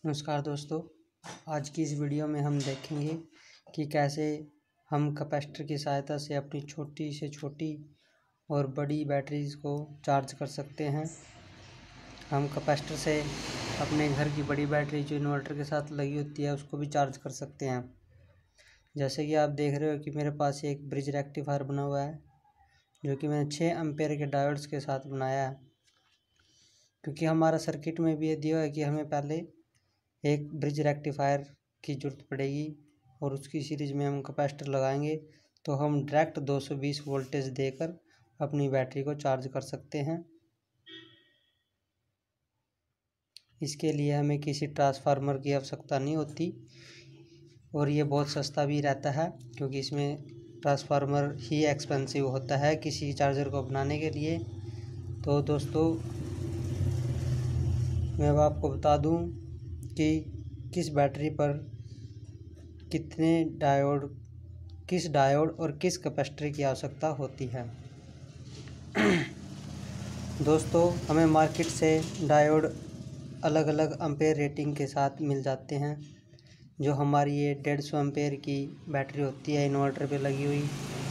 नमस्कार दोस्तों, आज की इस वीडियो में हम देखेंगे कि कैसे हम कैपेसिटर की सहायता से अपनी छोटी से छोटी और बड़ी बैटरीज़ को चार्ज कर सकते हैं। हम कैपेसिटर से अपने घर की बड़ी बैटरी जो इन्वर्टर के साथ लगी होती है उसको भी चार्ज कर सकते हैं। जैसे कि आप देख रहे हो कि मेरे पास एक ब्रिज रेक्टिफायर बना हुआ है जो कि मैंने 6 एम्पेयर के डायोड्स के साथ बनाया है, क्योंकि हमारा सर्किट में भी ये दिया है कि हमें पहले एक ब्रिज रेक्टिफायर की ज़रूरत पड़ेगी और उसकी सीरीज़ में हम कैपेसिटर लगाएंगे तो हम डायरेक्ट 220 वोल्टेज देकर अपनी बैटरी को चार्ज कर सकते हैं। इसके लिए हमें किसी ट्रांसफार्मर की आवश्यकता नहीं होती और ये बहुत सस्ता भी रहता है, क्योंकि इसमें ट्रांसफार्मर ही एक्सपेंसिव होता है किसी चार्जर को बनाने के लिए। तो दोस्तों, मैं अब आपको बता दूं कि किस बैटरी पर किस डायोड और किस कैपेसिटर की आवश्यकता होती है। दोस्तों, हमें मार्केट से डायोड अलग अलग एम्पेयर रेटिंग के साथ मिल जाते हैं। जो हमारी ये 150 एम्पेयर की बैटरी होती है इन्वर्टर पे लगी हुई,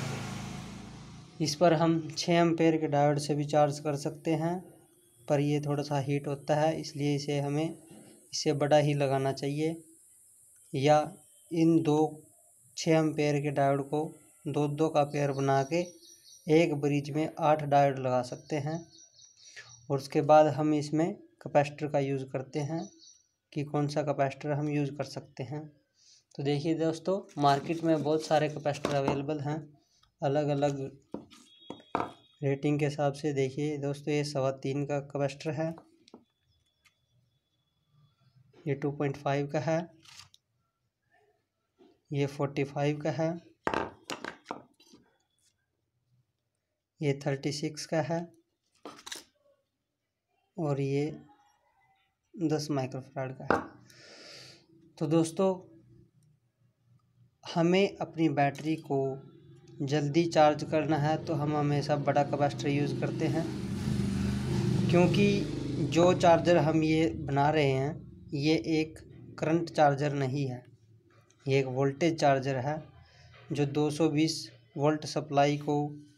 इस पर हम 6 एम्पेयर के डायोड से भी चार्ज कर सकते हैं, पर ये थोड़ा सा हीट होता है, इसलिए इसे बड़ा ही लगाना चाहिए। या इन 6 एम्पेयर के डायोड को 2-2 का पेयर बना के एक ब्रिज में 8 डायोड लगा सकते हैं। और उसके बाद हम इसमें कैपेसिटर का यूज़ करते हैं कि कौन सा कैपेसिटर हम यूज़ कर सकते हैं। तो देखिए दोस्तों, मार्केट में बहुत सारे कैपेसिटर अवेलेबल हैं अलग अलग रेटिंग के हिसाब से। देखिए दोस्तों, ये 3.25 का कैपेसिटर है, ये 2.5 का है, ये 45 का है, ये 36 का है और ये 10 माइक्रोफैराड का है। तो दोस्तों, हमें अपनी बैटरी को जल्दी चार्ज करना है तो हम हमेशा बड़ा कैपेसिटर यूज़ करते हैं, क्योंकि जो चार्जर हम ये बना रहे हैं ये एक करंट चार्जर नहीं है, ये एक वोल्टेज चार्जर है जो 220 वोल्ट सप्लाई को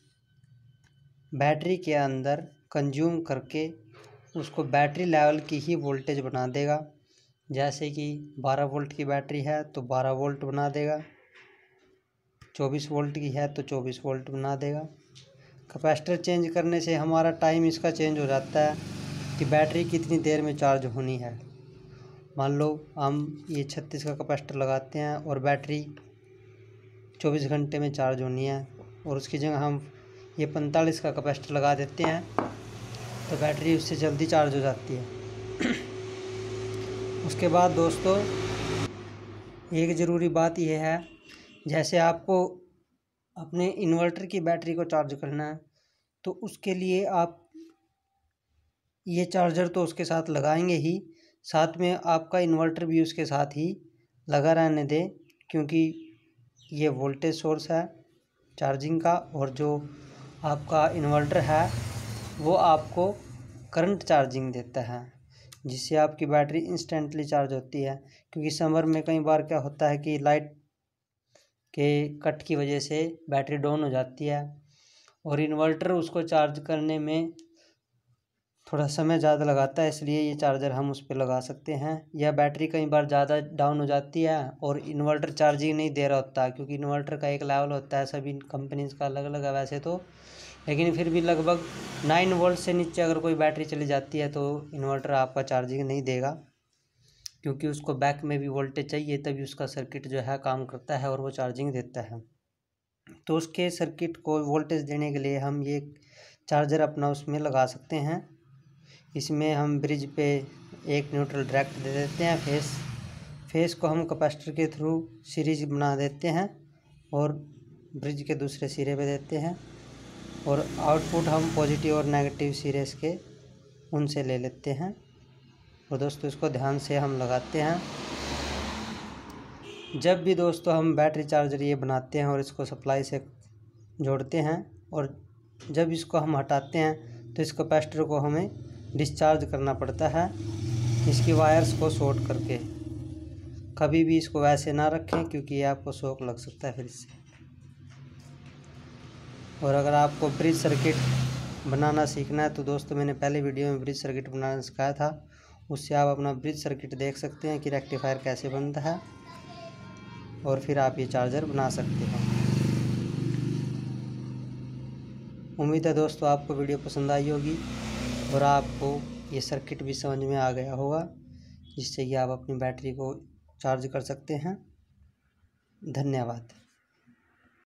बैटरी के अंदर कंज्यूम करके उसको बैटरी लेवल की ही वोल्टेज बना देगा। जैसे कि 12 वोल्ट की बैटरी है तो 12 वोल्ट बना देगा, 24 वोल्ट की है तो 24 वोल्ट बना देगा। कैपेसिटर चेंज करने से हमारा टाइम इसका चेंज हो जाता है कि बैटरी कितनी देर में चार्ज होनी है। मान लो हम ये 36 का कैपेसिटर लगाते हैं और बैटरी 24 घंटे में चार्ज होनी है, और उसकी जगह हम ये 45 का कैपेसिटर लगा देते हैं तो बैटरी उससे जल्दी चार्ज हो जाती है। उसके बाद दोस्तों, एक ज़रूरी बात यह है, जैसे आपको अपने इन्वर्टर की बैटरी को चार्ज करना है तो उसके लिए आप ये चार्जर तो उसके साथ लगाएंगे ही, साथ में आपका इन्वर्टर भी उसके साथ ही लगा रहने दें, क्योंकि ये वोल्टेज सोर्स है चार्जिंग का, और जो आपका इन्वर्टर है वो आपको करंट चार्जिंग देता है, जिससे आपकी बैटरी इंस्टेंटली चार्ज होती है। क्योंकि समर में कई बार क्या होता है कि लाइट के कट की वजह से बैटरी डाउन हो जाती है और इन्वर्टर उसको चार्ज करने में थोड़ा समय ज़्यादा लगाता है, इसलिए ये चार्जर हम उस पर लगा सकते हैं। या बैटरी कई बार ज़्यादा डाउन हो जाती है और इन्वर्टर चार्जिंग नहीं दे रहा होता है, क्योंकि इन्वर्टर का एक लेवल होता है, सभी कंपनीज़ का अलग अलग है वैसे तो, लेकिन फिर भी लगभग 9 वोल्ट से नीचे अगर कोई बैटरी चली जाती है तो इन्वर्टर आपका चार्जिंग नहीं देगा, क्योंकि उसको बैक में भी वोल्टेज चाहिए, तभी उसका सर्किट जो है काम करता है और वो चार्जिंग देता है। तो उसके सर्किट को वोल्टेज देने के लिए हम ये चार्जर अपना उसमें लगा सकते हैं। इसमें हम ब्रिज पे एक न्यूट्रल डायरेक्ट दे देते हैं, फेस को हम कैपेसिटर के थ्रू सीरीज बना देते हैं और ब्रिज के दूसरे सिरे पे देते हैं, और आउटपुट हम पॉजिटिव और नेगेटिव सीरीज के उनसे ले लेते हैं। और दोस्तों, इसको ध्यान से हम लगाते हैं। जब भी दोस्तों हम बैटरी चार्जर ये बनाते हैं और इसको सप्लाई से जोड़ते हैं, और जब इसको हम हटाते हैं तो इस कैपेसिटर को हमें डिस्चार्ज करना पड़ता है, इसकी वायर्स को शॉर्ट करके। कभी भी इसको वैसे ना रखें क्योंकि ये आपको शॉक लग सकता है फिर इससे। और अगर आपको ब्रिज सर्किट बनाना सीखना है तो दोस्तों मैंने पहले वीडियो में ब्रिज सर्किट बनाना सिखाया था, उससे आप अपना ब्रिज सर्किट देख सकते हैं कि रेक्टिफायर कैसे बनता है और फिर आप ये चार्जर बना सकते हैं। उम्मीद है दोस्तों आपको वीडियो पसंद आई होगी और आपको ये सर्किट भी समझ में आ गया होगा, जिससे कि आप अपनी बैटरी को चार्ज कर सकते हैं। धन्यवाद।